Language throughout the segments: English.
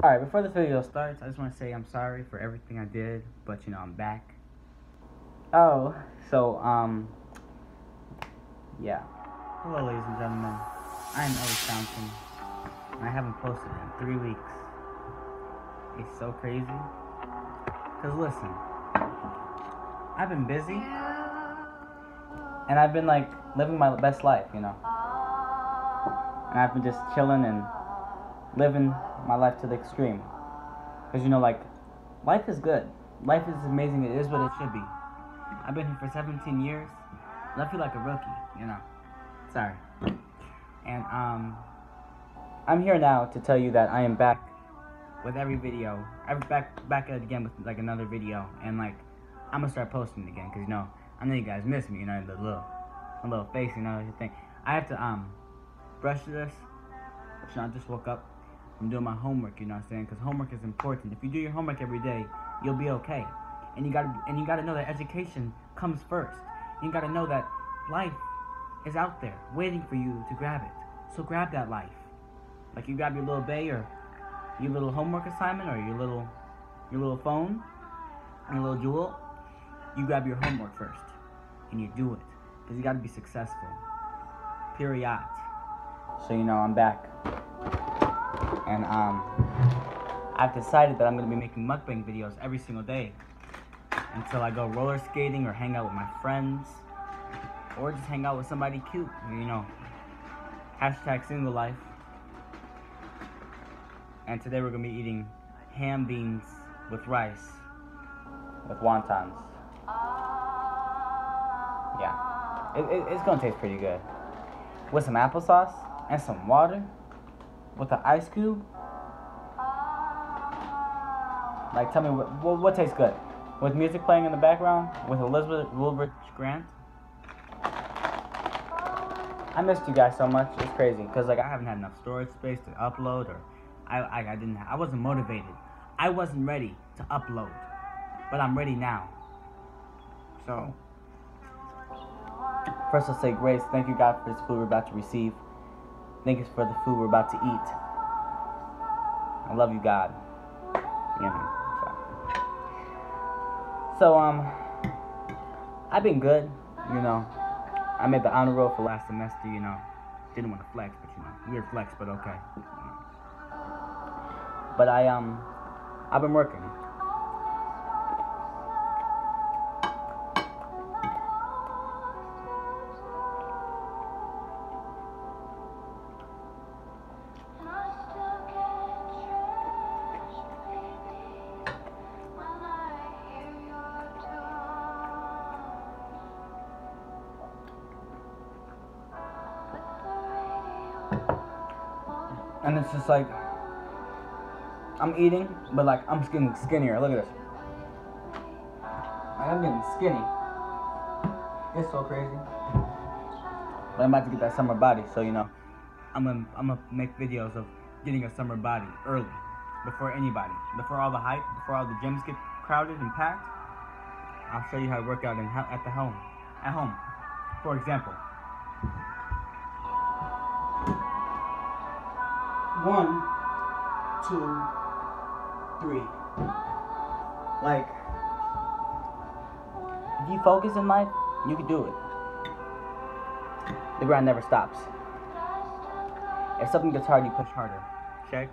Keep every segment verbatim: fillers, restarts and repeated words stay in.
Alright, before this video starts, I just want to say I'm sorry for everything I did, but you know, I'm back. Oh, so, um, yeah. Hello, ladies and gentlemen. I am Ellie Fountain, and I haven't posted in three weeks. It's so crazy. Because listen, I've been busy, and I've been, like, living my best life, you know. And I've been just chilling and living my life to the extreme. Because, you know, like, life is good. Life is amazing. It is what it should be. I've been here for seventeen years. And I feel like a rookie, you know. Sorry. And, um, I'm here now to tell you that I am back with every video. I'm back, back at it again with, like, another video. And, like, I'm gonna start posting it again. Because, you know, I know you guys miss me, you know, the little, the little face, you know, everything. I have to, um, brush this. You know, I just woke up. I'm doing my homework, you know what I'm saying? Because homework is important. If you do your homework every day, you'll be okay. And you gotta and you gotta know that education comes first. You gotta know that life is out there waiting for you to grab it. So grab that life. Like you grab your little bay or your little homework assignment or your little your little phone, your little jewel. You grab your homework first and you do it. Because you gotta be successful. Period. So you know I'm back. And um, I've decided that I'm going to be making mukbang videos every single day until I go roller skating or hang out with my friends or just hang out with somebody cute, you know, hashtag single life. And today we're going to be eating ham beans with rice with wontons. Yeah, it, it, it's going to taste pretty good. With some applesauce and some water. With an ice cube? Like, tell me, what, what, what tastes good? With music playing in the background? With Elizabeth Wilbur Grant? I missed you guys so much. It's crazy. Because, like, I haven't had enough storage space to upload. Or I, I, I didn't have, I wasn't motivated. I wasn't ready to upload. But I'm ready now. So, first I'll say grace. Thank you, God, for this food we're about to receive. Thank you for the food we're about to eat. I love you, God. You know, so. so, um, I've been good, you know. I made the honor roll for last semester, you know. Didn't want to flex, but, you know, weird flex, but okay. You know. But I, um, I've been working. And it's just like, I'm eating, but like, I'm getting skinnier. Look at this. Like, I'm getting skinny. It's so crazy. But I'm about to get that summer body, so you know, I'm gonna, I'm gonna make videos of getting a summer body early. Before anybody. Before all the hype, before all the gyms get crowded and packed. I'll show you how to work out in, at the home. At home. For example. One, two, three. Like, if you focus in life, you can do it. The grind never stops. If something gets hard, you push harder. Check.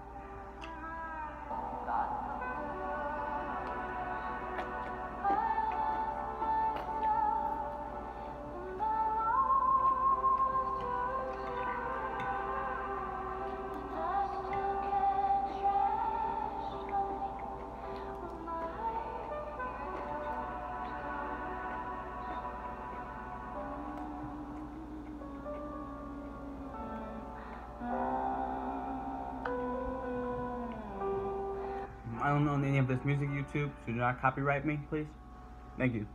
I don't own any of this music YouTube, so do not copyright me, please. Thank you.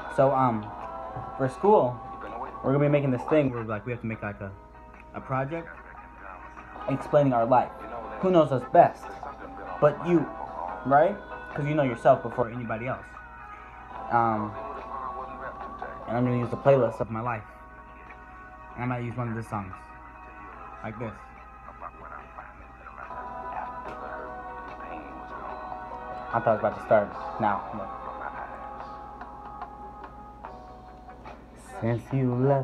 So um, for school, we're gonna be making this thing where like we have to make like a a project explaining our life. Who knows us best? But you, right? Because you know yourself before anybody else. Um, and I'm gonna use the playlist of my life. And I'm gonna use one of the songs, like this. I thought I was about to start now. Since you left,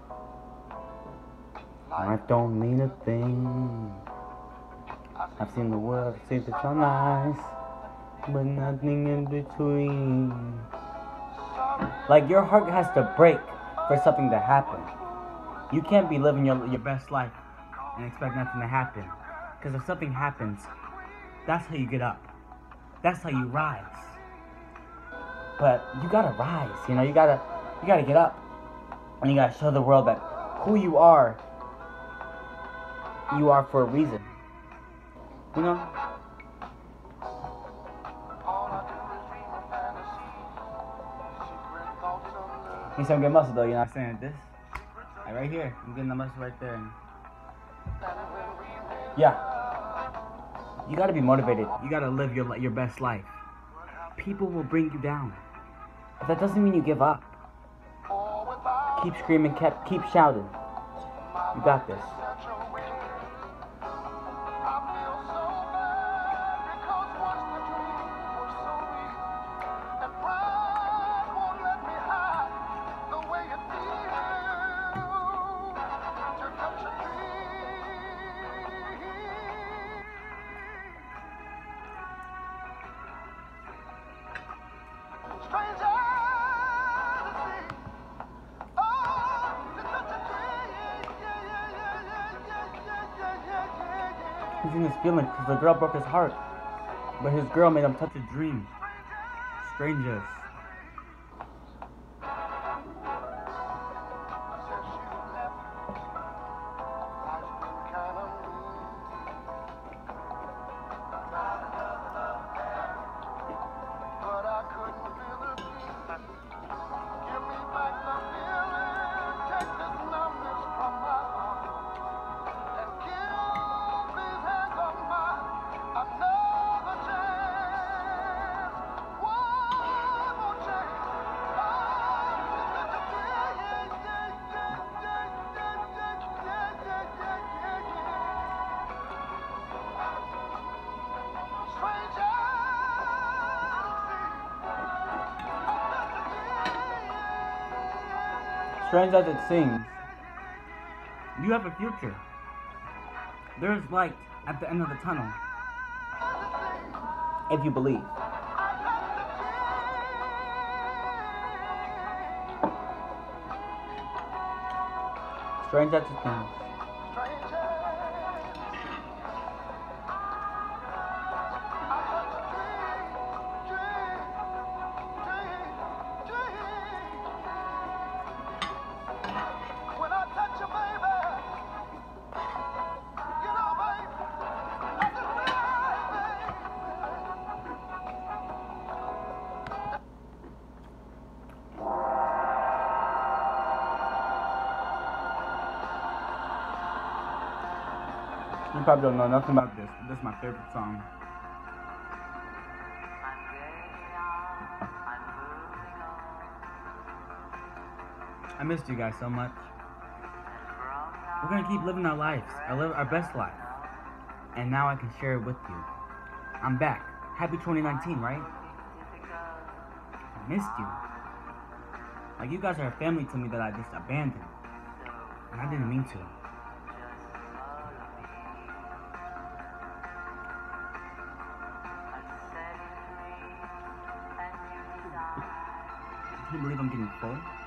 life don't mean a thing. I've seen the world, I've seen the sunrise, but nothing in between. Like your heart has to break for something to happen. You can't be living your your best life and expect nothing to happen. Because if something happens, that's how you get up. That's how you rise. But you gotta rise, you know, you gotta you gotta get up. And you gotta show the world that who you are, you are for a reason. You know? Need some good muscle though, you know what I'm saying? This, like right here, I'm getting the muscle right there. Yeah. You gotta be motivated. You gotta live your your best life. People will bring you down, but that doesn't mean you give up. Keep screaming, keep keep shouting. You got this. He's in his feelings because the girl broke his heart, but his girl made him touch a dream. Strangers. Strange as it seems, you have a future. There is light at the end of the tunnel, if you believe. Strange as it seems. You probably don't know nothing about this, but this is my favorite song. I missed you guys so much. We're gonna keep living our lives, I live our best life. And now I can share it with you. I'm back. Happy twenty nineteen, right? I missed you. Like, you guys are a family to me that I just abandoned. And I didn't mean to. Can you believe I'm getting full?